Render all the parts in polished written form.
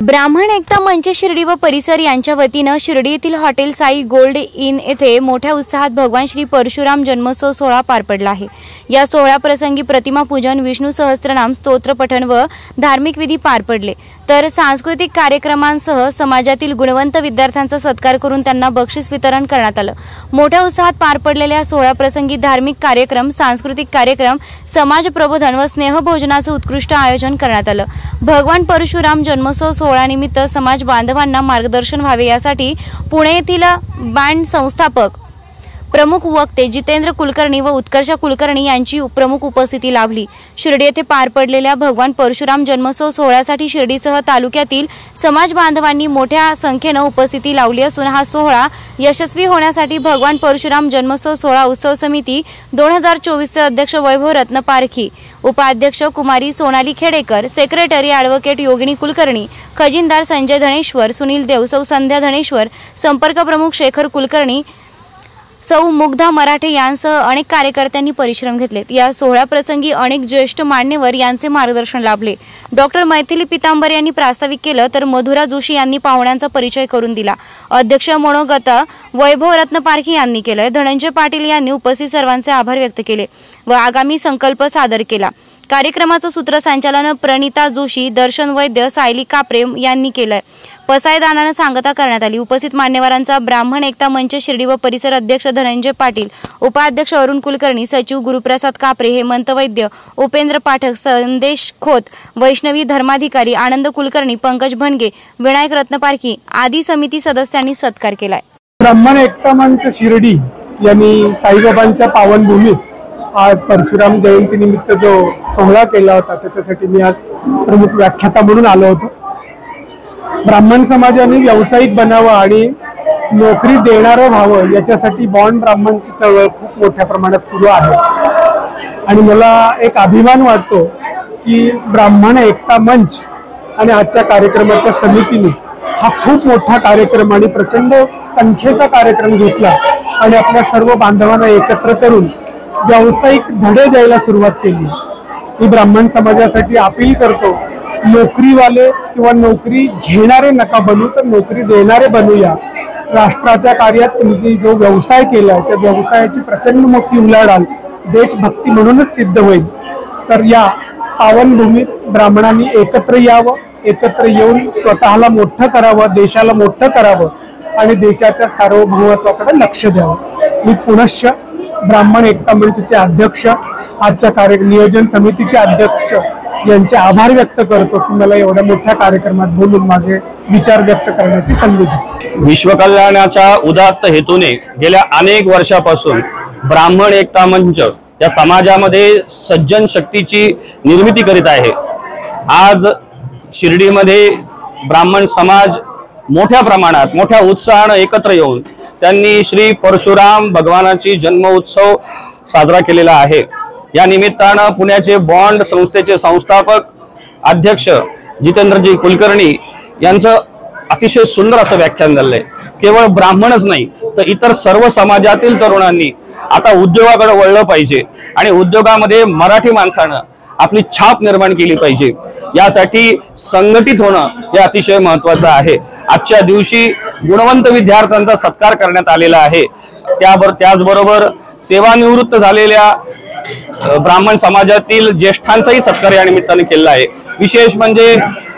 ब्राह्मण एकता मंच शिर्डी व परिसर यांच्या वतीनं शिर्डी येथील हॉटेल साई गोल्ड इन येथे मोठ्या उत्साहात भगवान श्री परशुराम जन्मोत्सव सोहळा पार पडला आहे। या सोहळ्याप्रसंगी प्रतिमा पूजन, विष्णू सहस्त्रनाम स्तोत्र पठण व धार्मिक विधी पार पडले, तर सांस्कृतिक कार्यक्रमांसह समाजातील गुणवंत विद्यार्थ्यांचा सत्कार करून त्यांना बक्षीस वितरण करण्यात आलं। मोठ्या उत्साहात पार पडलेल्या सोहळ्याप्रसंगी धार्मिक कार्यक्रम, सांस्कृतिक कार्यक्रम, समाज प्रबोधन व स्नेहभोजनाचं उत्कृष्ट आयोजन करण्यात आलं। भगवान परशुराम जन्मोत्सव सोहळ्यानिमित्त समाज बांधवांना मार्गदर्शन व्हावे यासाठी पुणे येथील बँड संस्थापक प्रमुख वक्ते जितेंद्र कुलकर्णी व उत्कर्ष कुलकर्णी यांची प्रमुख उपस्थिती लाभली। शिर्डी येथे पार पडलेल्या भगवान परशुराम जन्मोत्सव सोहळ्यासाठी शिर्डीसह तालुक्यातील समाज बांधवांनी मोठ्या संख्येने उपस्थिती लावली असून हा सोहळा यशस्वी होण्यासाठी भगवान परशुराम जन्मोत्सव सोहळा उत्सव समिती 2024 चे अध्यक्ष वैभव रत्न पारखी, उपाध्यक्ष कुमारी सोनाली खेडेकर, सेक्रेटरी ॲडव्होकेट योगिनी कुलकर्णी, खजिनदार संजय धनेश्वर, सुनील देव, सौ संध्या धनेश्वर, संपर्क प्रमुख शेखर कुलकर्णी, सौ मुग्धा मराठे यांसह अनेक कार्यकर्त्यांनी परिश्रम घेतलेत। या सोहळ्याप्रसंगी अनेक ज्येष्ठ मान्यवर यांचे मार्गदर्शन लाभले। डॉक्टर मैथिली पितांबर यांनी प्रास्ताविक केलं, तर मधुरा जोशी यांनी पाहुण्यांचा परिचय करून दिला। अध्यक्ष मनोगत वैभव रत्न पारखी यांनी केले। धनंजय पाटील यांनी उपस्थित सर्वांचे आभार व्यक्त केले व आगामी संकल्प सादर केला। कार्यक्रमाचं सूत्रसंचालन प्रणिता जोशी, दर्शन वैद्य, सायली कापरे यांनी केलंय। पसायदानानं सांगता करण्यात आली। उपस्थित मान्यवरांचा ब्राह्मण एकता मंच शिर्डी व परिसर अध्यक्ष धनंजय पाटील, उपाध्यक्ष अरुण कुलकर्णी, सचिव गुरुप्रसाद कापरे, हेमंत वैद्य, उपेंद्र पाठक, संदेश खोत, वैष्णवी धर्माधिकारी, आनंद कुलकर्णी, पंकज भणगे, विनायक रत्नपारखी आदी समिती सदस्यांनी सत्कार केलाय। ब्राह्मण एकता मंच शिर्डी यांनी साईबाबांच्या पावनभूमीत आज परशुराम जयंती निमित्त जो सोहळा केला होता त्याच्यासाठी मी आज प्रमुख व्याख्याता म्हणून आलो होतो। ब्राह्मण समाजाने व्यावसायिक बनावं आणि नोकरी देणारं व्हावं याच्यासाठी बॉन्ड ब्राह्मणची चळवळ खूप मोठ्या प्रमाणात सुरू आहे आणि मला एक अभिमान वाटतो की ब्राह्मण एकता मंच आणि आजच्या कार्यक्रमाच्या समितीने हा खूप मोठा कार्यक्रम आणि प्रचंड संख्येचा कार्यक्रम घेतला आणि आपल्या सर्व बांधवांना एकत्र करून व्यावसायिक धडे द्यायला सुरुवात केली। ही ब्राह्मण समाजासाठी अपील करतो, नोकरीवाले किंवा नोकरी घेणारे नका बनू, तर नोकरी देणारे बनूया। राष्ट्राच्या कार्यात तुम्ही जो व्यवसाय केलाय त्या व्यवसायाची प्रचंड मोठी उलाढाल देशभक्ती म्हणूनच सिद्ध होईल। तर या पावनभूमीत ब्राह्मणांनी एकत्र यावं, एकत्र येऊन स्वतःला मोठं करावं, देशाला मोठं करावं आणि देशाच्या सार्वभौमत्वाकडे लक्ष द्यावं। मी पुनश्च ब्राह्मण एकता मंचचे अध्यक्ष, आजच्या नियोजन समितीचे अध्यक्ष यांचे आभार व्यक्त करतो की मला एवढ्या मोठ्या कार्यक्रमात बोलून माझे विचार व्यक्त करण्याची संधी दिली। विश्वकल्याणाच्या उदात्त हेतूने गेल्या अनेक वर्षापासून ब्राह्मण एकता मंच या समाजामध्ये सज्जन शक्तीची निर्मिती करीत आहे। आज शिर्डीमध्ये ब्राह्मण समाज मोठ्या प्रमाणात मोठ्या उत्साहाने एकत्र येऊन त्यांनी श्री परशुराम भगवानाची जन्म उत्सव साजरा केलेला आहे। या निमित्तानं पुण्याचे बॉन्ड संस्थेचे संस्थापक अध्यक्ष जितेंद्रजी कुलकर्णी यांचं अतिशय सुंदर असं व्याख्यान झालंय। केवळ ब्राह्मणच नाही तर इतर सर्व समाजातील तरुणांनी आता उद्योगाकडे वळलं पाहिजे आणि उद्योगामध्ये मराठी माणसानं आपली छाप निर्माण केली पाहिजे। यासाठी संघटित होणं हे अतिशय महत्त्वाचं आहे। आजच्या दिवशी गुणवंत विद्यार्थ्यांचा सत्कार करण्यात आलेला आहे। त्याचबरोबर सेवानिवृत्त झालेल्या ब्राह्मण समाजातील ज्येष्ठांचाही सत्कार या निमित्ताने केला आहे। विशेष म्हणजे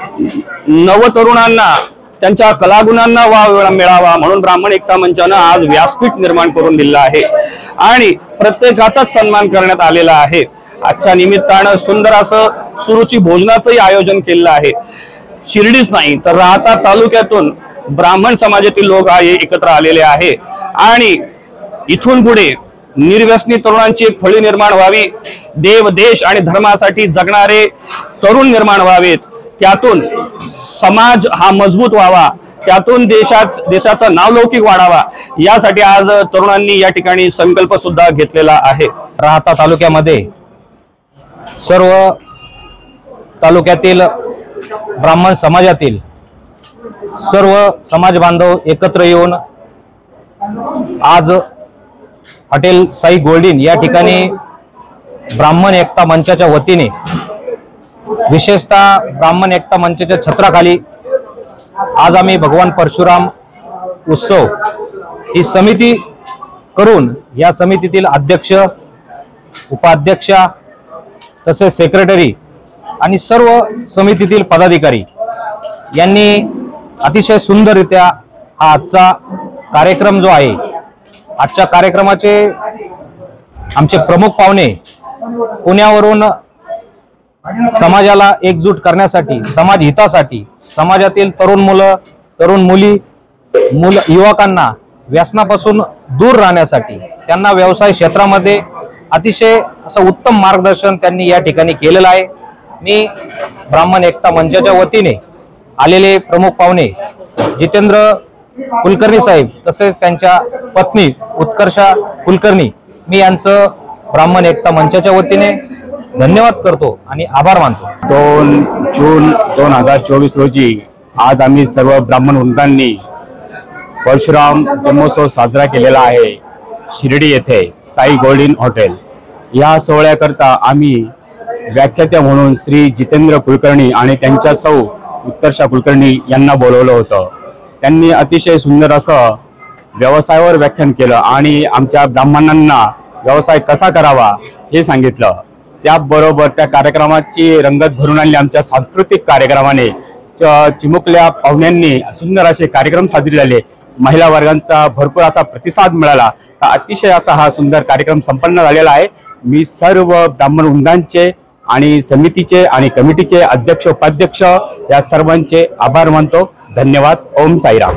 नवतरुणांना त्यांच्या कलागुणांना वाव मिळावा म्हणून ब्राह्मण एकता मंचानं आज व्यासपीठ निर्माण करून दिलं आहे आणि प्रत्येकाचाच सन्मान करण्यात आलेला आहे। आजच्या निमित्तानं सुंदर असं सुरुची भोजनाचंही आयोजन केलं आहे। शिर्डीच नाही तर राहता तालुक्यातून ब्राह्मण समाजातील लोक एकत्र आलेले आहे आणि इथून पुढे निर्व्यसनी तरुणांची एक फळी निर्माण व्हावी, देव, देश आणि धर्मासाठी जगणारे तरुण निर्माण व्हावेत, त्यातून समाज हा मजबूत व्हावा, त्यातून देशाचा नावलौकिक वाढावा, यासाठी आज तरुणांनी या ठिकाणी संकल्प सुद्धा घेतलेला आहे। राहता तालुक्यामध्ये सर्व तालुक्यातील ब्राह्मण समाजातील सर्व समाज बांधव एकत्र येऊन आज हॉटेल साई गोल्ड इन या ठिकाणी ब्राह्मण एकता मंचाच्या वतीने विशेषतः ब्राह्मण एकता मंचाच्या छत्राखाली आज आम्ही भगवान परशुराम उत्सव ही समिती करून या समितीतील अध्यक्ष, उपाध्यक्षा तसेच सेक्रेटरी आणि सर्व समितीतील पदाधिकारी यांनी अतिशय सुंदररित्या हा आजचा कार्यक्रम जो आहे, आजच्या कार्यक्रमाचे आमचे प्रमुख पाहुणे पुण्यावरून समाजाला एकजूट करण्यासाठी, समाज हितासाठी, समाजातील तरुण मुलं, तरुण मुली, युवकांना व्यसनापासून दूर राहण्यासाठी, त्यांना व्यवसाय क्षेत्रामध्ये अतिशय असं उत्तम मार्गदर्शन त्यांनी या ठिकाणी केलेलं आहे। मी ब्राह्मण एकता मंचाच्या वतीने आलेले प्रमुख पाहुणे जितेंद्र कुलकर्णी साहेब तसेच त्यांच्या पत्नी उत्कर्षा कुलकर्णी, मी यांचं ब्राह्मण एकता मंचाच्या वतीने धन्यवाद करतो आणि आभार मानतो। 2 जून 2024 रोजी आज आम्ही सर्व ब्राह्मण वृंदांनी परशुराम जन्मोत्सव साजरा केलेला आहे शिर्डी येथे साई गोल्ड इन हॉटेल। या सोहळ्याकरता आम्ही व्याख्यात्या म्हणून श्री जितेंद्र कुलकर्णी आणि त्यांच्या सौ उत्कर्षा कुलकर्णी यांना बोलवलं होतं। त्यांनी अतिशय सुंदर असं व्यवसायावर व्याख्यान केलं आणि आमच्या ब्राह्मणांना व्यवसाय कसा करावा हे सांगितलं। त्याबरोबर त्या कार्यक्रमाची रंगत भरून आणली आमच्या सांस्कृतिक कार्यक्रमाने। चिमुकल्या पाहुण्यांनी सुंदर असे कार्यक्रम साजरे झाले, महिला वर्गांचा भरपूर असा प्रतिसाद मिळाला। अतिशय असा हा सुंदर कार्यक्रम संपन्न झालेला आहे। मी सर्व ब्राह्मण वृंदांचे आणि समितीचे आणि कमिटीचे अध्यक्ष उपाध्यक्ष या सर्वांचे आभार मानतो। धन्यवाद। ओम साईराम।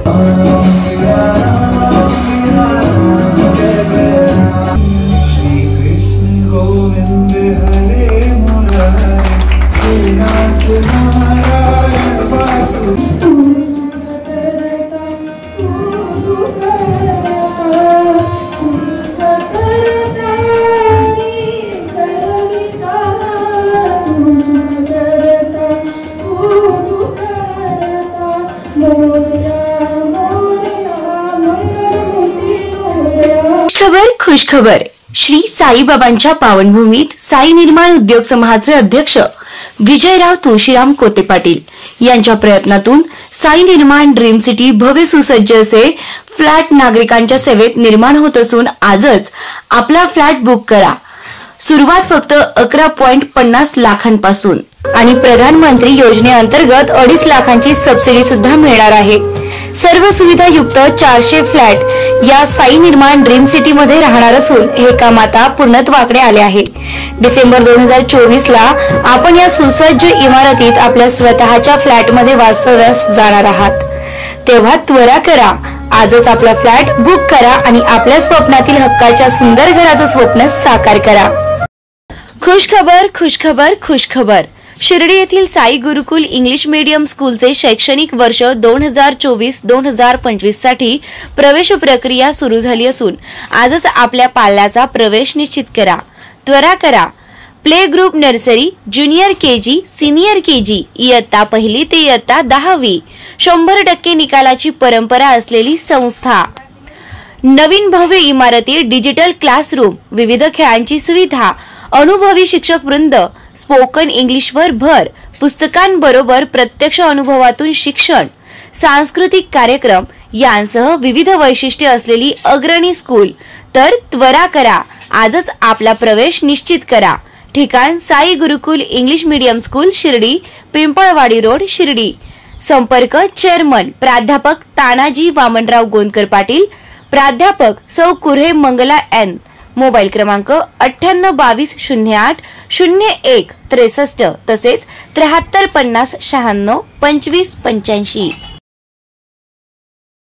खुशखबर श्री साईबाबांच्या पावनभूमीत साई निर्माण उद्योग समूहाचे अध्यक्ष विजयराव तुळशीराम कोते पाटील यांच्या प्रयत्नातून साई निर्माण ड्रीम सिटी भव्य सुसज्ज असे फ्लॅट नागरिकांच्या सेवेत निर्माण होत असून आजच आपला फ्लॅट बुक करा। सुरुवात फक्त 11.50 लाखांपासून आणि प्रधानमंत्री योजनेअंतर्गत 2.5 लाखांची सबसिडी सुद्धा मिळणार आहे। सर्व सुविधा युक्त 400 फ्लॅट या साई निर्माण ड्रीम सिटी मध्ये राहणार असून हे काम आता पूर्णत्वाकडे आले आहे। डिसेंबर 2024 ला आपण या सुसज्ज इमारतीत आपल्या स्वतःच्या फ्लॅट मध्ये वास्तव्यास जाणार आहात। तेव्हा त्वरा करा, आजच आपला फ्लॅट बुक करा आणि आपल्या स्वप्नातील हक्काच्या सुंदर घराचं स्वप्न साकार करा। खुशखबर खुशखबर खुशखबर शिर्डी येथील साई गुरुकुल इंग्लिश मीडियम स्कूलचे शैक्षणिक वर्ष 2024-2025 साठी प्रवेश प्रक्रिया सुरू झाली असून आजच आपल्या पाल्याचा प्रवेश निश्चित करा। त्वरा करा। Play group nursery, junior KG, senior KG इयत्ता 1ली ते इयत्ता 10वी 100% निकालाची परंपरा असलेली संस्था। नवीन भव्य इमारती, डिजिटल क्लासरूम, विविध खेळांची सुविधा, अनुभवी शिक्षक वृंद, स्पोकन इंग्लिशवर भर, पुस्तकांबरोबर प्रत्यक्ष अनुभवातून शिक्षण, सांस्कृतिक कार्यक्रम यांसह विविध वैशिष्ट्ये असलेली अग्रणी स्कूल। तर त्वरा करा, आजच आपला प्रवेश निश्चित करा। ठिकाण Sai Gurukul English medium school Shirdi, Pimpalwadi road Shirdi. संपर्क चेअरमन प्राध्यापक तानाजी वामनराव गोंदकर पाटील, प्राध्यापक सौ कुऱ्हे मंगला एन। मोबाईल क्रमांक 9822080163 तसेच 7350962585।